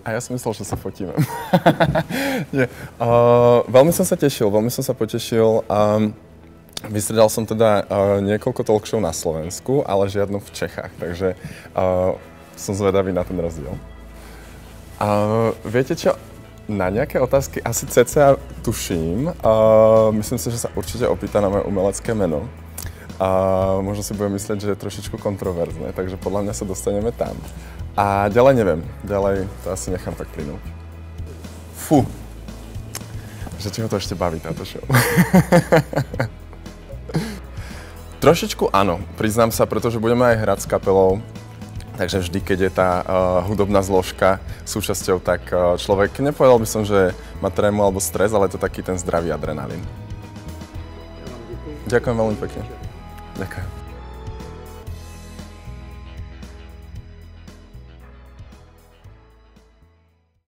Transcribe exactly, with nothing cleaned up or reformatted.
A ja som myslel, že sa fotíme. Nie. Uh, veľmi som sa tešil, veľmi som sa potešil. Um, Vystredal som teda uh, niekoľko talk show na Slovensku, ale žiadnu v Čechách, takže uh, som zvedavý na ten rozdiel. Uh, viete čo? Na nejaké otázky asi cca tuším. Uh, myslím si, že sa určite opýta na moje umelecké meno. Uh, možno si budem myslieť, že je trošičku kontroverzné, takže podľa mňa sa dostaneme tam. A ďalej neviem. Ďalej to asi nechám tak plynúť. Fú. Že či ho to ešte baví táto show. Trošičku áno, priznám sa, pretože budeme aj hrať s kapelou, takže vždy, keď je tá uh, hudobná zložka súčasťou, tak uh, človek, nepovedal by som, že má trému alebo stres, ale je to taký ten zdravý adrenalín. Ďakujem veľmi pekne. Ďakujem.